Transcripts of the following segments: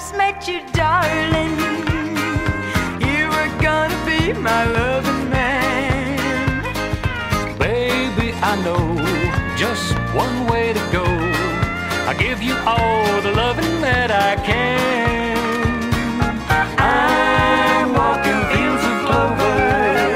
first met you, darling, you were gonna be my loving man. Baby, I know just one way to go. I give you all the loving that I can. I'm walking fields of clover,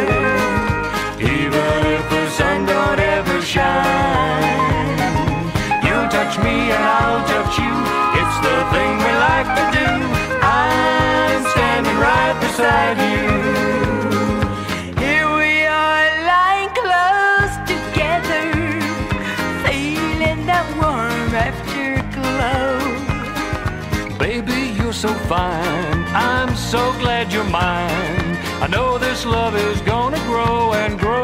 even if the sun don't ever shine. You'll touch me and I'll touch you, it's the thing we like to do. I'm standing right beside you. Here we are lying close together, feeling that warm afterglow. Baby, you're so fine, I'm so glad you're mine. I know this love is gonna grow and grow.